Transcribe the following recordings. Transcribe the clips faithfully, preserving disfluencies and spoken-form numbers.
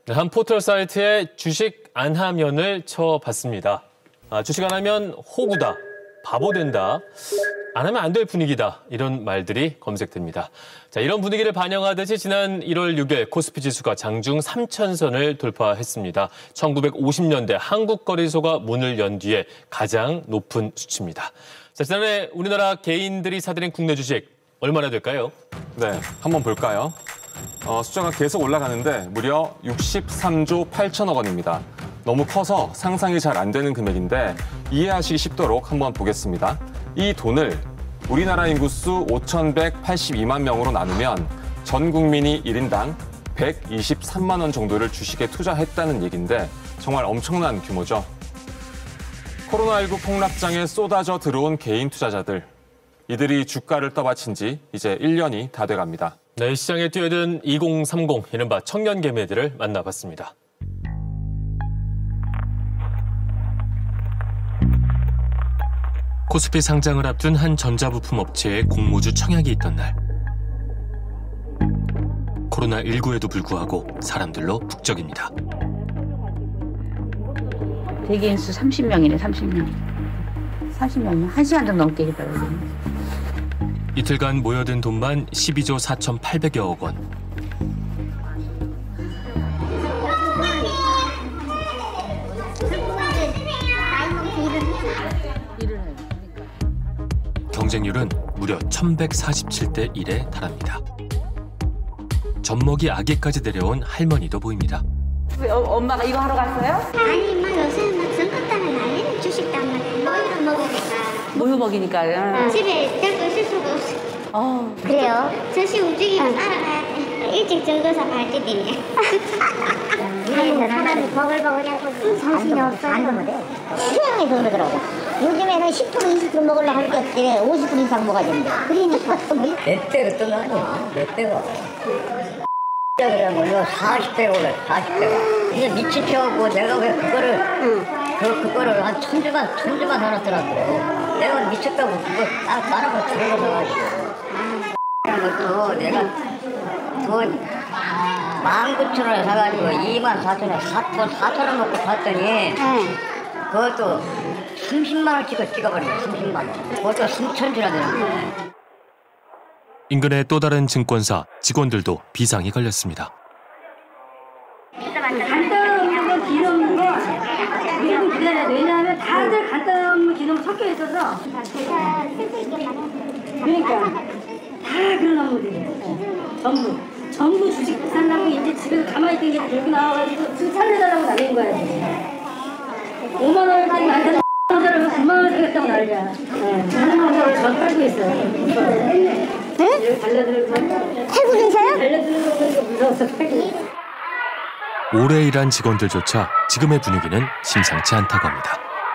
한 포털 사이트에 주식 안 하면을 쳐봤습니다. 아, 주식 안 하면 호구다, 바보 된다, 안 하면 안 될 분위기다, 이런 말들이 검색됩니다. 자, 이런 분위기를 반영하듯이 지난 일월 육일 코스피 지수가 장중 삼천선을 돌파했습니다. 천구백오십 년대 한국 거래소가 문을 연 뒤에 가장 높은 수치입니다. 자, 지난해 우리나라 개인들이 사들인 국내 주식 얼마나 될까요? 네, 한번 볼까요? 어, 숫자가 계속 올라가는데 무려 육십삼조 팔천억 원입니다. 너무 커서 상상이 잘 안 되는 금액인데 이해하시기 쉽도록 한번 보겠습니다. 이 돈을 우리나라 인구수 오천백팔십이만 명으로 나누면 전 국민이 일 인당 백이십삼만 원 정도를 주식에 투자했다는 얘기인데 정말 엄청난 규모죠. 코로나십구 폭락장에 쏟아져 들어온 개인 투자자들. 이들이 주가를 떠받친 지 이제 일 년이 다 돼갑니다. 네, 시장에 뛰어든 이공삼공, 이른바 청년 개미들을 만나봤습니다. 코스피 상장을 앞둔 한 전자부품 업체에 공모주 청약이 있던 날. 코로나십구에도 불구하고 사람들로 북적입니다. 대기인 수 삼십 명이네, 삼십 명. 사십 명, 한 시간도 넘게 기다려요. 이틀간 모여든 돈만 십이조 사천팔백여억 원. 경쟁률은 무려 천백사십칠 대 일에 달합니다. 젖먹이 아기까지 데려온 할머니도 보입니다. 왜, 어, 엄마가 이거 하러 갔어요? 아니, 뭐 요새 막 선거 따면 난리는 주식 따면 모유를 먹으니까. 모유 먹이니까. 어. 집에 들고 있을 수가 없어. 어. 그래요? 저씨 움직이면 따라가야 돼. 일찍 적어서 발디디네. 이래서 사람이 버글버글하고 정신이 없어. 안 되면 돼. 수영해서 그러더라고. 요즘에는 십 프로, 이십 프로 먹으려고 할 게 없지. 오십 프로 이상 먹어야 된대. 그러니까. 몇 대가 떠나니? 몇 대가? 그러면 이거 사십 대가 올라, 사십 대가. 이제 미친 펴고 내가 왜 그거를, 응. 그, 그거를 한 천주만, 천주만 살았더라고. 내가 미쳤다고 그거 딱 다른 거 들어가가지고. 그런 것도 내가 돈 만 구천 원에 사가지고 이만 사천 원에 돈 사천 원 먹고 샀더니, 응. 그것도 삼십만 원 찍어 찍어버리고, 삼십만 원. 그것도 삼천 주나 되는 거야. 인근의 또 다른 증권사 직원들도 비상이 걸렸습니다. 간단한 기능 없는 거 일부 기다려야 돼. 왜냐하면 다들 간단한 기능 섞여 있어서. 그러니까 다 그런 거지. 전부 전부 주식 살라고 이제 집에서 가만히 있던 게 들고 나와가지고 주식 살려달라고 날린 거야. 오만 원짜리 만든 원짜리 구만 원 사겠다고 난리야. 하는 원짜리 전 팔고 있어요. 네? 달려들고 팔고 계세요? 달려드는 거 보니까 무서워서 팔고. 오래 일한 직원들조차 지금의 분위기는 심상치 않다고 합니다.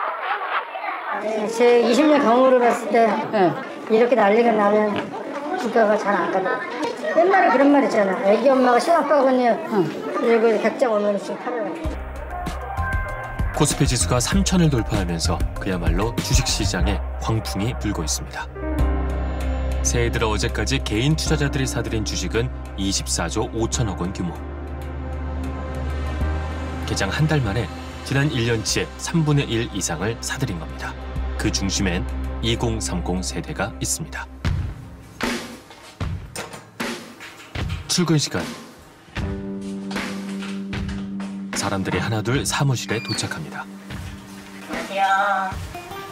제 이십 년 경험으로 봤을 때 네. 이렇게 난리가 나면 주가가 잘 안 가더라고요. 옛날에 그런 말 있잖아. 애기 엄마가 시험 가거든요. 그리고 백장 오면 지금 팔아요. 코스피 지수가 삼천을 돌파하면서 그야말로 주식시장에 광풍이 불고 있습니다. 새해 들어 어제까지 개인 투자자들이 사들인 주식은 이십사조 오천억 원 규모. 개장 한 달 만에 지난 일 년치의 삼분의 일 이상을 사들인 겁니다. 그 중심엔 이공삼공 세대가 있습니다. 출근 시간. 사람들이 하나둘 사무실에 도착합니다. 안녕하세요.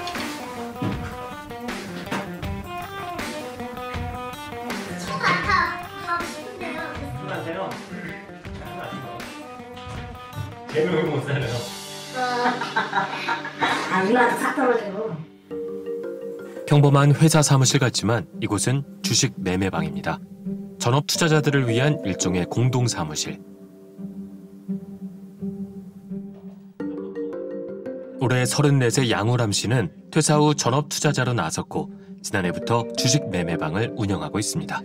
개명을 못 사네요. 평범한 회사 사무실 같지만 이곳은 주식 매매방입니다. 전업 투자자들을 위한 일종의 공동 사무실. 올해 서른넷의 양우람 씨는 퇴사 후 전업 투자자로 나섰고 지난해부터 주식 매매방을 운영하고 있습니다.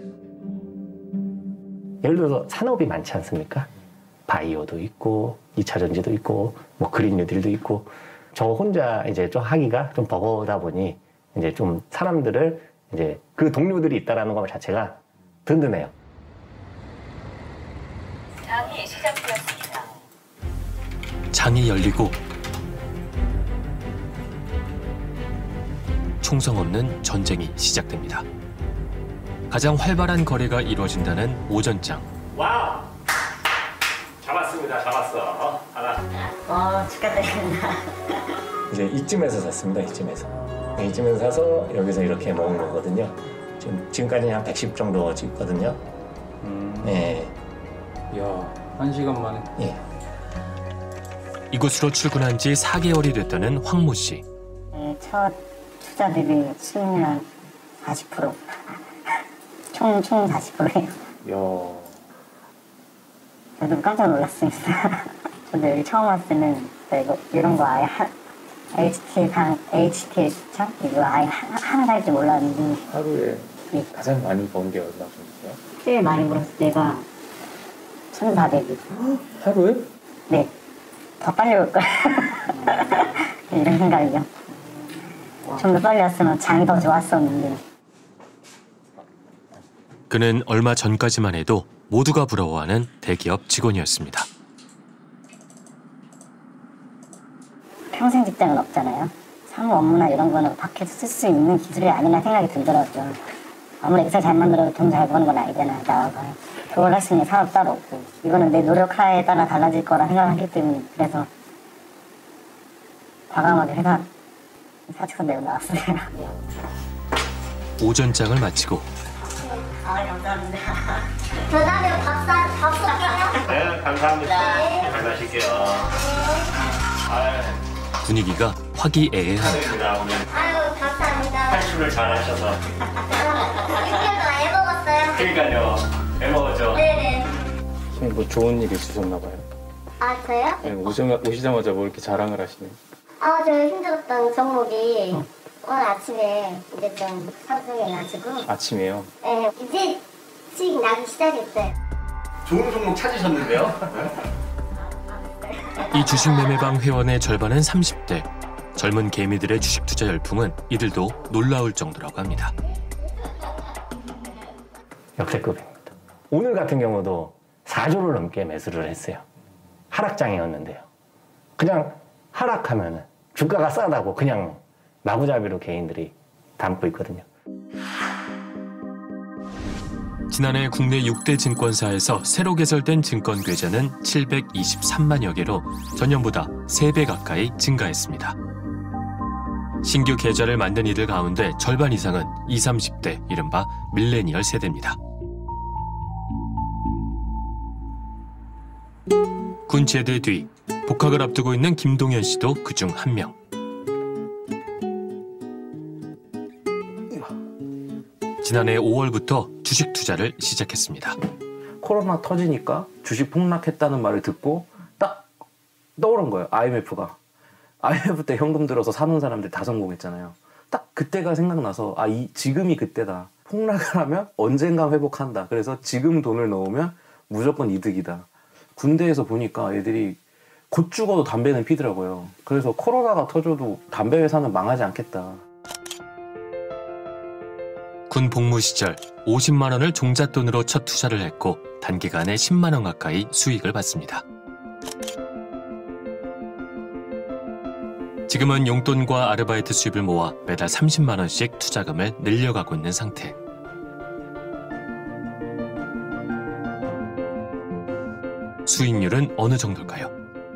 예를 들어서 산업이 많지 않습니까? 바이오도 있고 이차 전지도 있고 뭐 그린 뉴딜도 있고 저 혼자 이제 좀 하기가 좀 버거우다 보니 이제 좀 사람들을 이제 그 동료들이 있다라는 것 자체가 든든해요. 장이 시작되었습니다. 장이 열리고 총성 없는 전쟁이 시작됩니다. 가장 활발한 거래가 이루어진다는 오전장. 와우! 잡았습니다. 잡았어. 하나. 어, 축하드립니다. 이제 이쯤에서 샀습니다. 이쯤에서. 이쯤에서 사서 여기서 이렇게 먹은 거거든요. 지금 지금까지 한 백십 정도 찍거든요. 음. 네. 이야, 한 시간 만에. 예. 이곳으로 출근한 지 사 개월이 됐다는 황모 씨. 네, 첫 투자 대비 수익률 한 사십 퍼센트. 총, 총 사십 퍼센트예요. 이야. 저도 깜짝 놀랐습니다. 저도 여기 처음 왔을 때는 이거, 이런 거 아예 하, 에이치티 강, 에이치티 시청? 이거 아예 하, 하나 할 줄 몰랐는데. 하루에 네. 가장 많이 번 게 얼마 정도세요? 제일 많이 벌었을 때가 천사백이. 하루에? 네. 더 빨리 올 거야. 이런 생각이요. 좀 더 빨리 왔으면 장이 더 좋았었는데. 그는 얼마 전까지만 해도 모두가 부러워하는 대기업 직원이었습니다. 평생 직장은 없잖아요. 사무 업무나 이런 거는 밖에서 쓸 수 있는 기술이 아니나 생각이 들더라고요. 아무리 엑셀 잘 만들어도 돈 잘 버는 건 아니잖아요. 나와서. 그걸 할 수 있는 사업 따로 없고. 이거는 내 노력하에 따라 달라질 거라 생각하기 때문에 그래서 과감하게 회사 사직서 내고 나왔어요. 오전장을 마치고 아, 감사합니다. 저 다음에 밥 사, 밥 쏠게요. 네, 감사합니다. 잘 마실게요. 분위기가 화기애애합니다. 오늘 아유, 감사합니다. 탈출을 잘 하셔서. 육 개월 동안 애 먹었어요. 그러니까요. 잘 먹었죠? 네네. 선생님 뭐 좋은 일 있으셨나 봐요. 아, 저요? 네, 오시자, 오시자마자 뭐 이렇게 자랑을 하시네요. 아, 저 힘들었던 종목이 오늘 아침에 이제 좀 상승해가지고. 아침에요. 네, 이제 수익 나기 시작했어요. 좋은 종목 찾으셨는데요? 이 주식 매매방 회원의 절반은 삼십 대. 젊은 개미들의 주식 투자 열풍은 이들도 놀라울 정도라고 합니다. 역대급입니다. 오늘 같은 경우도 사조를 넘게 매수를 했어요. 하락장이었는데요. 그냥 하락하면은 주가가 싸다고 그냥 마구잡이로 개인들이 담고 있거든요. 지난해 국내 육 대 증권사에서 새로 개설된 증권 계좌는 칠백이십삼만여 개로 전년보다 세 배 가까이 증가했습니다. 신규 계좌를 만든 이들 가운데 절반 이상은 이십, 삼십 대, 이른바 밀레니얼 세대입니다. 군 제대 뒤 복학을 앞두고 있는 김동현 씨도 그중 한 명. 지난해 오월부터 주식 투자를 시작했습니다. 코로나 터지니까 주식 폭락했다는 말을 듣고 딱 떠오른 거예요. 아이엠에프가. 아이엠에프 때 현금 들어서 사는 사람들 다 성공했잖아요. 딱 그때가 생각나서 아, 이, 지금이 그때다. 폭락을 하면 언젠가 회복한다. 그래서 지금 돈을 넣으면 무조건 이득이다. 군대에서 보니까 애들이 곧 죽어도 담배는 피더라고요. 그래서 코로나가 터져도 담배 회사는 망하지 않겠다. 군 복무 시절 오십만 원을 종잣돈으로 첫 투자를 했고 단기간에 십만 원 가까이 수익을 받습니다. 지금은 용돈과 아르바이트 수입을 모아 매달 삼십만 원씩 투자금을 늘려가고 있는 상태. 수익률은 어느 정도일까요?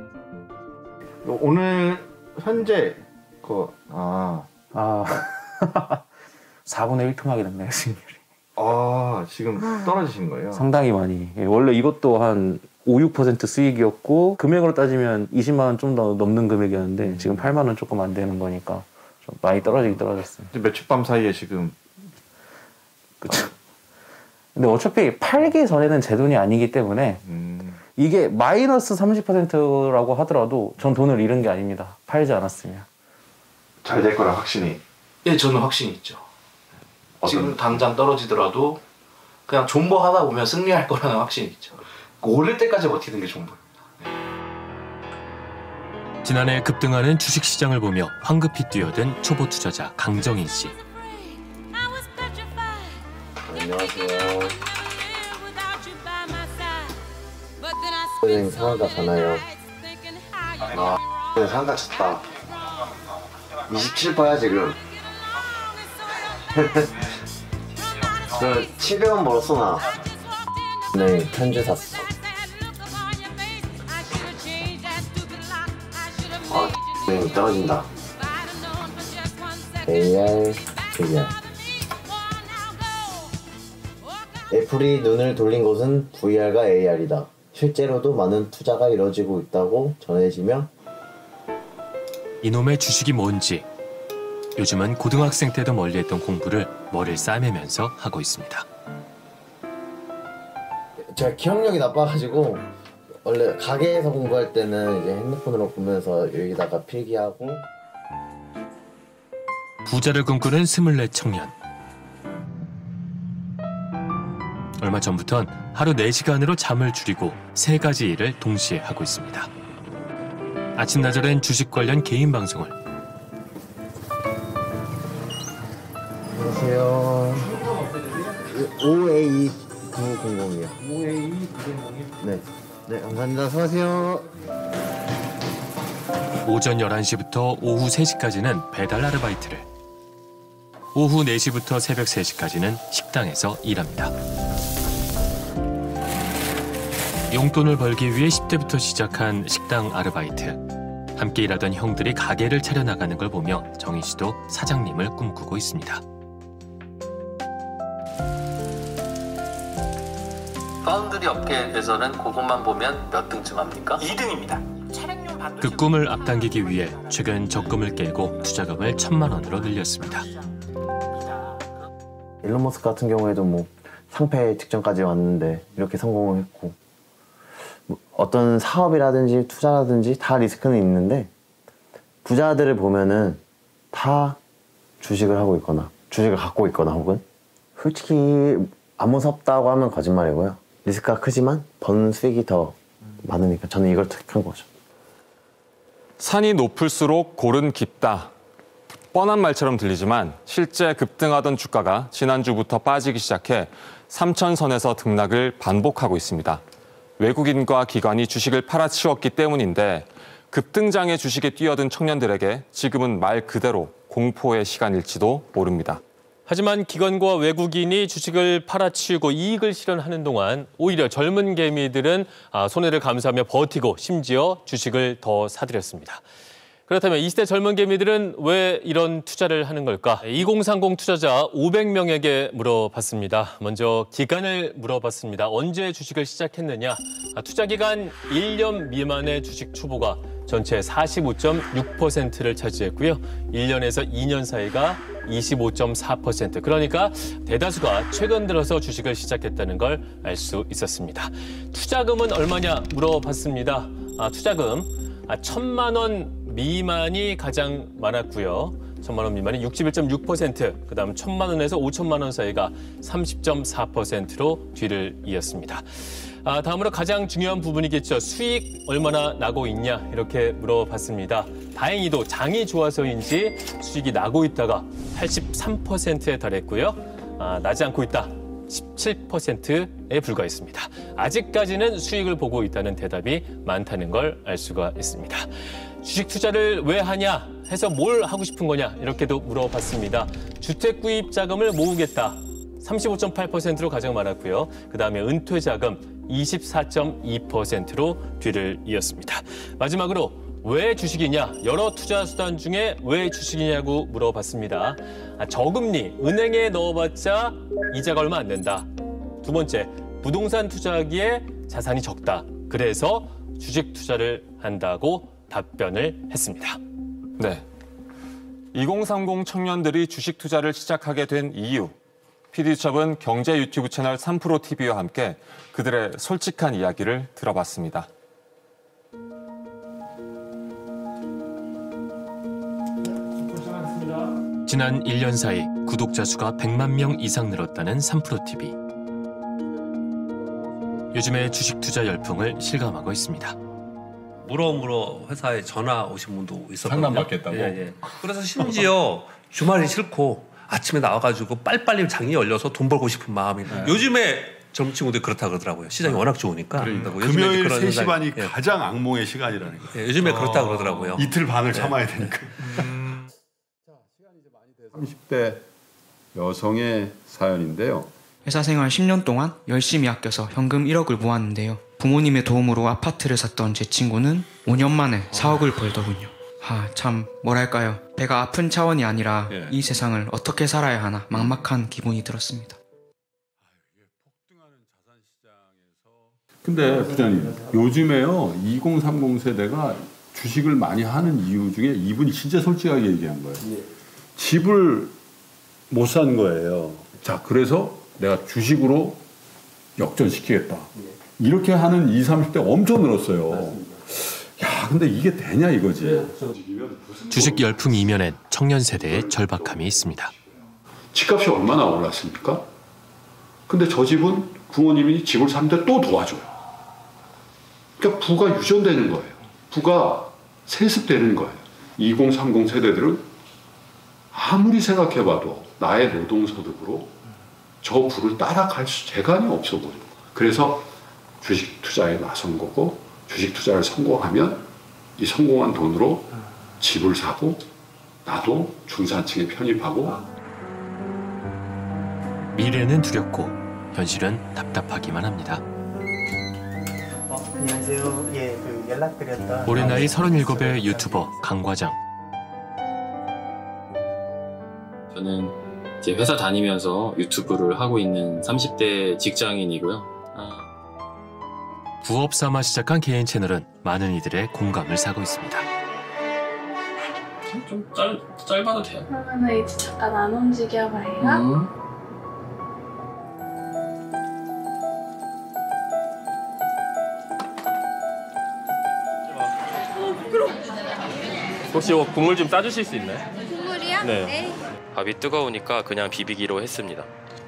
오늘 현재 그 아, 아 사분의 일 토막이 됐네요, 수익률이. 아 지금 떨어지신 거예요? 상당히 많이. 예, 원래 이것도 한 오, 육 퍼센트 수익이었고 금액으로 따지면 이십만 원 좀 더 넘는 금액이었는데 음. 지금 팔만 원 조금 안 되는 거니까 좀 많이 떨어지긴 떨어졌어요. 며칠 밤 사이에 지금. 그렇죠. 근데 어차피 팔기 전에는 제 돈이 아니기 때문에 음. 이게 마이너스 삼십 퍼센트라고 하더라도 전 돈을 잃은 게 아닙니다. 팔지 않았으면. 잘 될 거라 확신이. 예, 저는 확신이 있죠. 어떤... 지금 당장 떨어지더라도 그냥 존버하다 보면 승리할 거라는 확신이 있죠. 오를 때까지 버티는 게 존버입니다. 네. 지난해 급등하는 주식시장을 보며 황급히 뛰어든 초보 투자자 강정인 씨. 안녕하세요. 선생님 상황가 가나요? 아, 상가 쳤다. 이십칠 퍼센트야 지금. 그 칠백 원 벌었어 나. 네, 편지 샀어. 아, 네, 떨어진다. 에이알, 브이알. 애플이 눈을 돌린 곳은 브이알과 에이알이다. 실제로도 많은 투자가 이뤄지고 있다고 전해지며 이놈의 주식이 뭔지 요즘은 고등학생 때도 멀리했던 공부를 머리를 싸매면서 하고 있습니다. 제가 기억력이 나빠가지고 원래 가게에서 공부할 때는 이제 핸드폰으로 보면서 여기다가 필기하고. 부자를 꿈꾸는 스물네 청년. 얼마 전부턴 하루 네 시간으로 잠을 줄이고 세 가지 일을 동시에 하고 있습니다. 아침나절엔 주식 관련 개인 방송을, 안녕하세요. 오에이 구공공이요. 오에이 구공공이? 네. 네, 감사합니다. 수고하세요. 오전 열한 시부터 오후 세 시까지는 배달 아르바이트를, 오후 네 시부터 새벽 세 시까지는 식당에서 일합니다. 용돈을 벌기 위해 십 대부터 시작한 식당 아르바이트. 함께 일하던 형들이 가게를 차려나가는 걸 보며 정희 씨도 사장님을 꿈꾸고 있습니다. 파운드리 업계에서는 그것만 보면 몇 등쯤 합니까? 이 등입니다. 그 꿈을 앞당기기 위해 최근 적금을 깨고 투자금을 천만 원으로 늘렸습니다. 일론 머스크 같은 경우에도 뭐 상패 직전까지 왔는데 이렇게 성공을 했고, 뭐 어떤 사업이라든지 투자라든지 다 리스크는 있는데 부자들을 보면은 다 주식을 하고 있거나 주식을 갖고 있거나 혹은 솔직히 안 무섭다고 하면 거짓말이고요. 리스크가 크지만 버는 수익이 더 많으니까 저는 이걸 택한 거죠. 산이 높을수록 골은 깊다. 뻔한 말처럼 들리지만 실제 급등하던 주가가 지난주부터 빠지기 시작해 삼천선에서 등락을 반복하고 있습니다. 외국인과 기관이 주식을 팔아치웠기 때문인데 급등장의 주식에 뛰어든 청년들에게 지금은 말 그대로 공포의 시간일지도 모릅니다. 하지만 기관과 외국인이 주식을 팔아치우고 이익을 실현하는 동안 오히려 젊은 개미들은 손해를 감수하며 버티고 심지어 주식을 더 사들였습니다. 그렇다면 이 시대 젊은 개미들은 왜 이런 투자를 하는 걸까? 이공삼공 투자자 오백 명에게 물어봤습니다. 먼저 기간을 물어봤습니다. 언제 주식을 시작했느냐? 투자 기간 일 년 미만의 주식 초보가 전체 사십오 점 육 퍼센트를 차지했고요. 일 년에서 이 년 사이가 이십오 점 사 퍼센트. 그러니까 대다수가 최근 들어서 주식을 시작했다는 걸 알 수 있었습니다. 투자금은 얼마냐 물어봤습니다. 아, 투자금 아, 천만 원 미만이 가장 많았고요. 천만 원 미만이 육십일 점 육 퍼센트, 그다음 천만 원에서 오천만 원 사이가 삼십 점 사 퍼센트로 뒤를 이었습니다. 아, 다음으로 가장 중요한 부분이겠죠. 수익 얼마나 나고 있냐 이렇게 물어봤습니다. 다행히도 장이 좋아서인지 수익이 나고 있다가 팔십삼 퍼센트에 달했고요. 아, 나지 않고 있다. 십칠 퍼센트에 불과했습니다. 아직까지는 수익을 보고 있다는 대답이 많다는 걸 알 수가 있습니다. 주식 투자를 왜 하냐 해서 뭘 하고 싶은 거냐 이렇게도 물어봤습니다. 주택 구입 자금을 모으겠다. 삼십오 점 팔 퍼센트로 가장 많았고요. 그다음에 은퇴 자금 이십사 점 이 퍼센트로 뒤를 이었습니다. 마지막으로 왜 주식이냐? 여러 투자 수단 중에 왜 주식이냐고 물어봤습니다. 아, 저금리, 은행에 넣어봤자 이자가 얼마 안 된다. 두 번째, 부동산 투자하기에 자산이 적다. 그래서 주식 투자를 한다고 답변을 했습니다. 네, 이공삼공 청년들이 주식 투자를 시작하게 된 이유. 피디수첩은 경제 유튜브 채널 삼 프로 티비와 함께 그들의 솔직한 이야기를 들어봤습니다. 지난 일 년 사이 구독자 수가 백만 명 이상 늘었다는 삼 프로 티비. 요즘의 주식 투자 열풍을 실감하고 있습니다. 물어물어 회사에 전화 오신 분도 있었거든요. 상담받겠다고? 예, 예. 그래서 심지어 주말이 싫고 아침에 나와가지고 빨리빨리 장이 열려서 돈 벌고 싶은 마음이. 네. 요즘에 젊은 친구들이 그렇다 그러더라고요. 시장이 워낙 좋으니까. 그러니까. 그리고 요즘에 금요일 그런 세 시 현상이- 반이 예. 가장 악몽의 시간이라는 거예요. 예, 요즘에 그렇다 그러더라고요. 이틀 반을 예. 참아야 되니까. 삼십 대 여성의 사연인데요. 회사 생활 십 년 동안 열심히 아껴서 현금 일억을 모았는데요. 부모님의 도움으로 아파트를 샀던 제 친구는 오 년 만에 사억을 벌더군요. 아, 참 뭐랄까요. 배가 아픈 차원이 아니라 예. 이 세상을 어떻게 살아야 하나 막막한 기분이 들었습니다. 근데 부장님, 요즘에요 이십 삼십 세대가 주식을 많이 하는 이유 중에 이분이 진짜 솔직하게 얘기한 거예요. 집을 못 산 거예요. 자, 그래서 내가 주식으로 역전시키겠다. 이렇게 하는 이십, 삼십 대가 엄청 늘었어요. 야, 근데 이게 되냐 이거지. 주식 열풍 이면엔 청년 세대의 절박함이 있습니다. 집값이 얼마나 올랐습니까? 근데 저 집은 부모님이 집을 사는데 또 도와줘요. 그러니까 부가 유전되는 거예요. 부가 세습되는 거예요. 이십, 삼십 세대들은 아무리 생각해봐도 나의 노동소득으로 저 부를 따라갈 수 재간이 없어 보여요. 그래서 주식 투자에 나선 거고, 주식 투자를 성공하면 이 성공한 돈으로 집을 사고 나도 중산층에 편입하고. 미래는 두렵고 현실은 답답하기만 합니다. 어, 안녕하세요. 예, 그 연락드렸던 올해 나이 서른일곱의 유튜버 강 과장. 저는 이제 회사 다니면서 유튜브를 하고 있는 삼십 대 직장인이고요. 부업 삼아 시작한 개인 채널은 많은 이들의 공감을 사고 있습니다. 좀 짧, 짧아도 돼요. 그러면은 이제 잠깐 안 움직여봐요. 음. 혹시 뭐 국물 좀 따주실 수 있나요? 국물이요? 네. 밥이 뜨거우니까 그냥 비비기로 했습니다.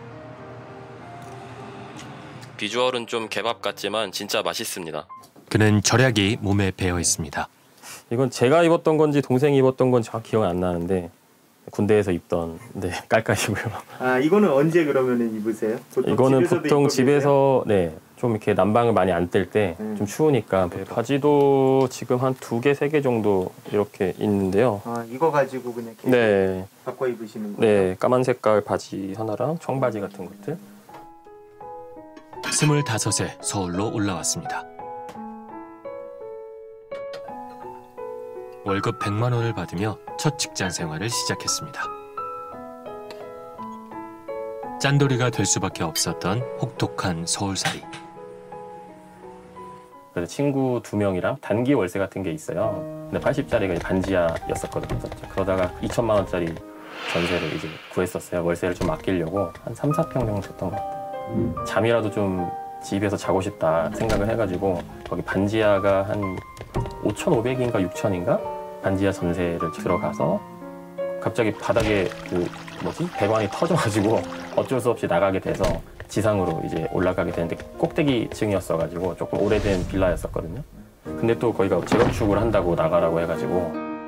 비주얼은 좀 케밥 같지만 진짜 맛있습니다. 그는 절약이 몸에 배어 있습니다. 이건 제가 입었던 건지 동생이 입었던 건지 정확히 기억은 안 나는데 군대에서 입던 네, 깔깔이고요. 아, 이거는 언제 그러면 입으세요? 보통 이거는 집에서도 보통 입고 집에서 네, 좀 이렇게 난방을 많이 안 뜰 때 좀 음. 추우니까 바지도 지금 한 두 개, 세 개 정도 이렇게 있는데요. 아, 이거 가지고 그냥 계속 네. 바꿔 입으시는 거예요? 네, 까만 색깔 바지 하나랑 청바지 같은 것들. 스물다섯에 서울로 올라왔습니다. 월급 백만 원을 받으며 첫 직장 생활을 시작했습니다. 짠돌이가 될 수밖에 없었던 혹독한 서울살이. 그래서 친구 두 명이랑 단기 월세 같은 게 있어요. 근데 팔십짜리가 반지하였었거든요. 그러다가 이천만 원짜리 전세를 이제 구했었어요. 월세를 좀 아끼려고 한 삼, 사 평 정도 줬던 것 같아요. 잠이라도 좀 집에서 자고 싶다 생각을 해가지고 거기 반지하가 한 오천오백인가 육천인가 반지하 전세를 들어가서 갑자기 바닥에 그 뭐지 배관이 터져가지고 어쩔 수 없이 나가게 돼서 지상으로 이제 올라가게 되는데 꼭대기층이었어가지고 조금 오래된 빌라였었거든요. 근데 또 거기가 재건축을 한다고 나가라고 해가지고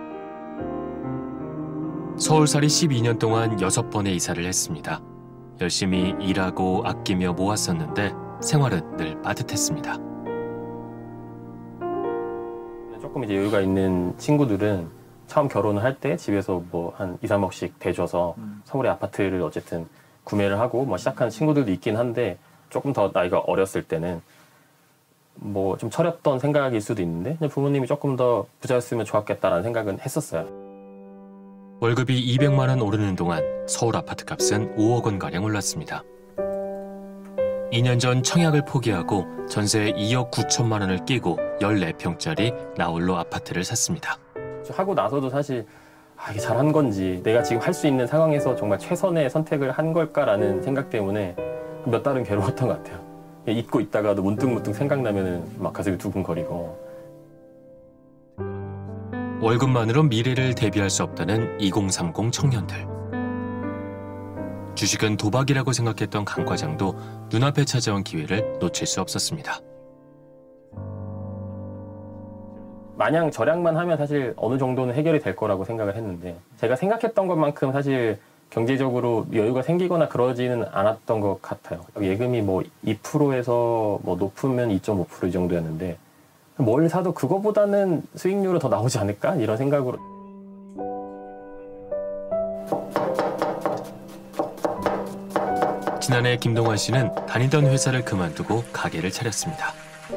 서울살이 십이 년 동안 여섯 번의 이사를 했습니다. 열심히 일하고 아끼며 모았었는데 생활은 늘 빠듯했습니다. 조금 이제 여유가 있는 친구들은 처음 결혼을 할 때 집에서 뭐 한 이, 삼억씩 대줘서 음. 서울에 아파트를 어쨌든 구매를 하고 뭐 시작한 친구들도 있긴 한데 조금 더 나이가 어렸을 때는 뭐 좀 철없던 생각일 수도 있는데 부모님이 조금 더 부자였으면 좋았겠다라는 생각은 했었어요. 월급이 이백만 원 오르는 동안 서울 아파트 값은 오억 원가량 올랐습니다. 이 년 전 청약을 포기하고 전세에 이억 구천만 원을 끼고 열네 평짜리 나홀로 아파트를 샀습니다. 하고 나서도 사실 아, 이게 잘한 건지 내가 지금 할 수 있는 상황에서 정말 최선의 선택을 한 걸까라는 생각 때문에 몇 달은 괴로웠던 것 같아요. 잊고 있다가도 문득문득 생각나면 막 가슴이 두근거리고. 월급만으로 미래를 대비할 수 없다는 이공 삼공 청년들. 주식은 도박이라고 생각했던 강 과장도 눈앞에 찾아온 기회를 놓칠 수 없었습니다. 마냥 절약만 하면 사실 어느 정도는 해결이 될 거라고 생각을 했는데 제가 생각했던 것만큼 사실 경제적으로 여유가 생기거나 그러지는 않았던 것 같아요. 예금이 뭐 이 퍼센트에서 뭐 높으면 이 점 오 퍼센트 이 정도였는데 뭘 사도 그거보다는 수익률은 더 나오지 않을까? 이런 생각으로. 지난해 김동환 씨는 다니던 회사를 그만두고 가게를 차렸습니다.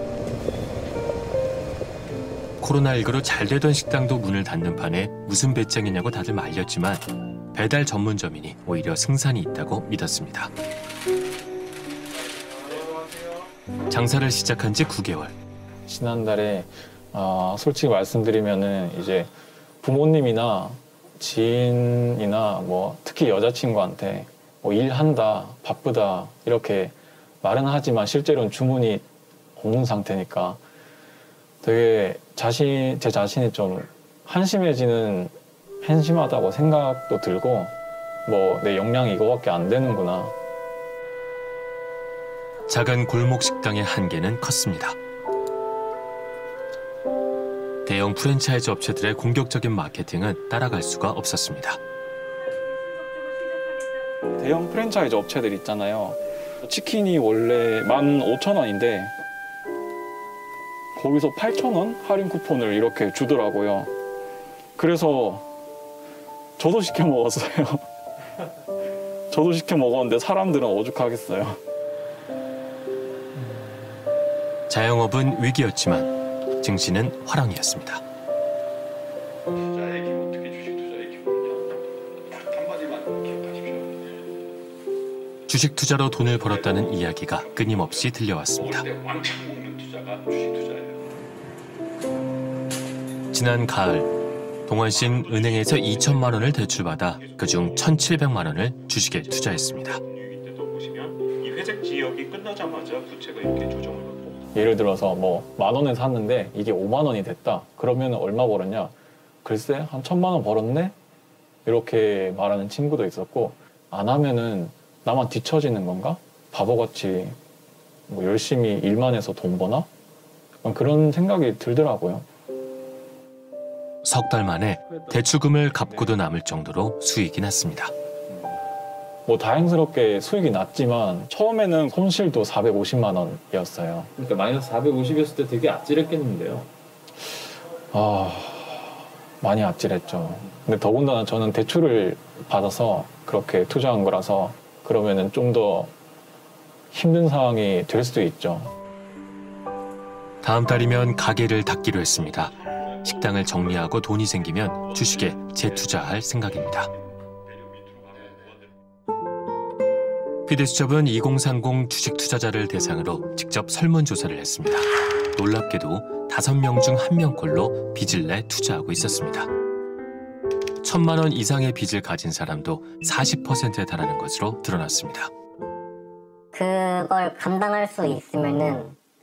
코로나십구로 잘 되던 식당도 문을 닫는 판에 무슨 배짱이냐고 다들 말렸지만 배달 전문점이니 오히려 승산이 있다고 믿었습니다. 장사를 시작한 지 구 개월. 지난달에 어, 솔직히 말씀드리면은 이제 부모님이나 지인이나 뭐 특히 여자친구한테 뭐 일한다, 바쁘다 이렇게 말은 하지만 실제로는 주문이 없는 상태니까 되게 자신, 제 자신이 좀 한심해지는, 한심하다고 생각도 들고 뭐 내 역량이 이거밖에 안 되는구나. 작은 골목 식당의 한계는 컸습니다. 대형 프랜차이즈 업체들의 공격적인 마케팅은 따라갈 수가 없었습니다. 대형 프랜차이즈 업체들 있잖아요. 치킨이 원래 만 오천 원인데 거기서 팔천 원 할인 쿠폰을 이렇게 주더라고요. 그래서 저도 시켜 먹었어요. 저도 시켜 먹었는데 사람들은 오죽하겠어요. 자영업은 위기였지만 증시는 화랑이었습니다. 투자의 기본, 특히 주식 투자의 기본은요. 딱 한마디만 기억하십시오. 주식 투자로 돈을 벌었다는 이야기가 끊임없이 들려왔습니다. 오를 때 왕창 먹는 투자가 주식 투자예요. 지난 가을, 동환 씨는 은행에서 이천만 원을 대출받아 그중 천칠백만 원을 주식에 투자했습니다. 이 회색 지역이 끝나자마자 부채가 이렇게 조정을 받고. 예를 들어서 뭐 만 원에 샀는데 이게 오만 원이 됐다. 그러면 얼마 벌었냐? 글쎄 한 천만 원 벌었네? 이렇게 말하는 친구도 있었고, 안 하면은 나만 뒤처지는 건가? 바보같이 뭐 열심히 일만 해서 돈 버나? 그런 생각이 들더라고요. 석 달 만에 대출금을 갚고도 남을 정도로 수익이 났습니다. 뭐 다행스럽게 수익이 났지만 처음에는 손실도 사백오십만 원이었어요. 그러니까 마이너스 사백오십이었을 때 되게 아찔했겠는데요. 아, 많이 아찔했죠. 근데 더군다나 저는 대출을 받아서 그렇게 투자한 거라서 그러면은 좀 더 힘든 상황이 될 수도 있죠. 다음 달이면 가게를 닫기로 했습니다. 식당을 정리하고 돈이 생기면 주식에 재투자할 생각입니다. 피디수첩은 이공삼공 주식 투자자를 대상으로 직접 설문조사를 했습니다. 놀랍게도 다섯 명 중 한 명꼴로 빚을 내 투자하고 있었습니다. 천만 원 이상의 빚을 가진 사람도 사십 퍼센트에 달하는 것으로 드러났습니다. 그걸 감당할 수 있으면은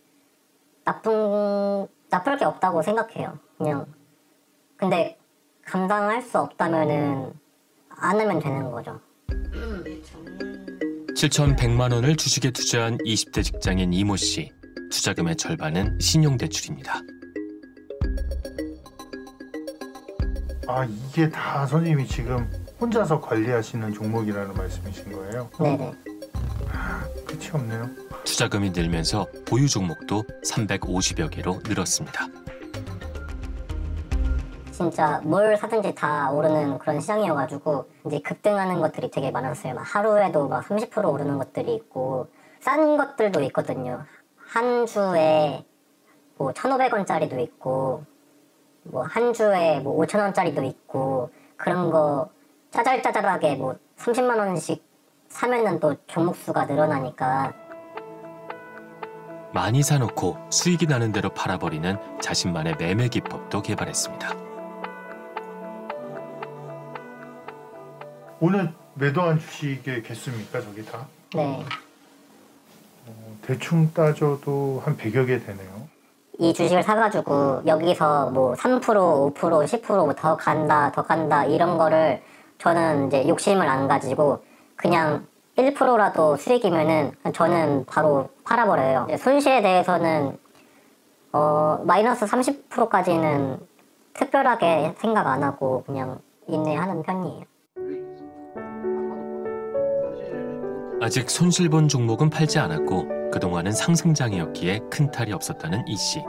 나쁜 나쁠 게 없다고 생각해요. 그냥 근데 감당할 수 없다면은 안 하면 되는 거죠. 칠천백만 원을 주식에 투자한 이십 대 직장인 이모 씨. 투자금의 절반은 신용대출입니다. 아, 이게 다 선생님이 지금 혼자서 관리하시는 종목이라는 말씀이신 거예요? 네네. 아, 끝이 없네요. 투자금이 늘면서 보유 종목도 삼백오십여 개로 늘었습니다. 진짜 뭘 사든지 다 오르는 그런 시장이어가지고 이제 급등하는 것들이 되게 많았어요. 막 하루에도 막 삼십 퍼센트 오르는 것들이 있고 싼 것들도 있거든요. 한 주에 뭐 천오백 원짜리도 있고 뭐 한 주에 뭐 오천 원짜리도 있고 그런 거 짜잘짜잘하게 뭐 삼십만 원씩 사면은 또 종목 수가 늘어나니까. 많이 사놓고 수익이 나는 대로 팔아버리는 자신만의 매매 기법도 개발했습니다. 오늘 매도한 주식의 개수입니까, 저기 다? 네. 어, 대충 따져도 한 백여 개 되네요. 이 주식을 사가지고 여기서 뭐 삼 퍼센트, 오 퍼센트, 십 퍼센트 더 간다, 더 간다 이런 거를 저는 이제 욕심을 안 가지고 그냥 일 퍼센트라도 수익이면은 저는 바로 팔아버려요. 손실에 대해서는 어, 마이너스 삼십 퍼센트까지는 특별하게 생각 안 하고 그냥 인내하는 편이에요. 아직 손실본 종목은 팔지 않았고 그동안은 상승장이었기에 큰 탈이 없었다는 이 씨.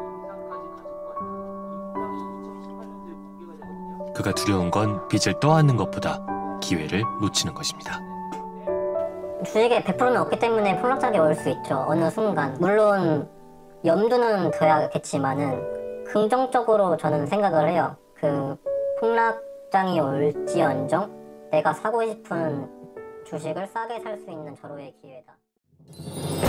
그가 두려운 건 빚을 떠안는 것보다 기회를 놓치는 것입니다. 주식에 백 퍼센트는 없기 때문에 폭락장이 올 수 있죠. 어느 순간. 물론 염두는 둬야겠지만은 긍정적으로 저는 생각을 해요. 그 폭락장이 올지언정 내가 사고 싶은 주식을 싸게 살 수 있는 절호의 기회다.